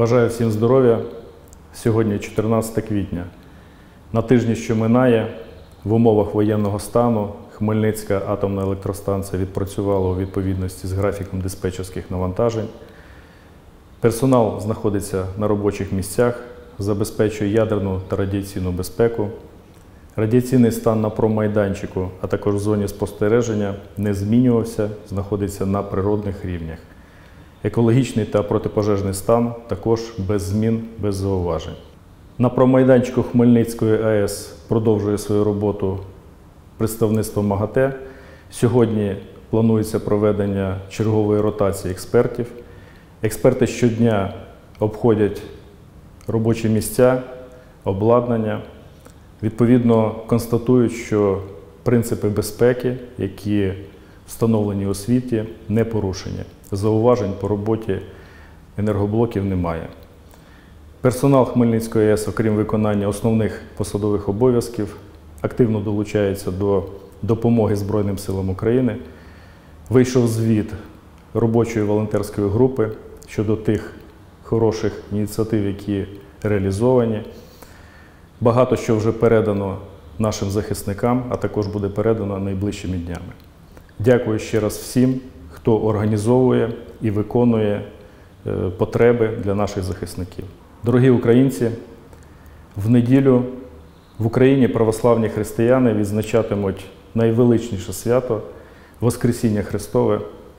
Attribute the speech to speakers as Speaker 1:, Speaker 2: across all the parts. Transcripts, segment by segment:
Speaker 1: Бажаю всім здоров'я. Сьогодні 14 квітня. На тижні, що минає, в умовах воєнного стану Хмельницька атомна електростанція відпрацювала у відповідності з графіком диспетчерських навантажень. Персонал знаходиться на робочих місцях, забезпечує ядерну та радіаційну безпеку. Радіаційний стан на промайданчику, а також в зоні спостереження не змінювався, знаходиться на природних рівнях. Екологічний та протипожежний стан також без змін, без зауважень. На промайданчику Хмельницької АЕС продовжує свою роботу представництво МАГАТЕ. Сьогодні планується проведення чергової ротації експертів. Експерти щодня обходять робочі місця, обладнання. Відповідно, констатують, що принципи безпеки, які встановлені у світі, не порушені. Зауважень по роботі енергоблоків немає. Персонал Хмельницької АЕС, окрім виконання основних посадових обов'язків, активно долучається до допомоги Збройним силам України. Вийшов звіт робочої волонтерської групи щодо тих хороших ініціатив, які реалізовані. Багато що вже передано нашим захисникам, а також буде передано найближчими днями. Дякую ще раз всім, хто організовує і виконує потреби для наших захисників. Дорогі українці, в неділю в Україні православні християни відзначатимуть найвеличніше свято – Воскресіння Христове.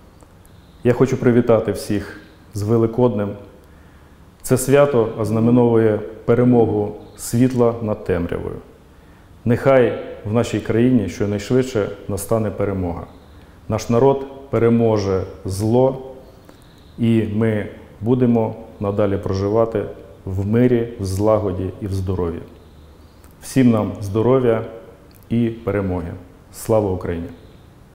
Speaker 1: Я хочу привітати всіх з Великоднем. Це свято ознаменовує перемогу світла над темрявою. Нехай в нашій країні щонайшвидше настане перемога. Наш народ переможе зло, і ми будемо надалі проживати в мирі, в злагоді і в здоров'ї. Всім нам здоров'я і перемоги. Слава Україні!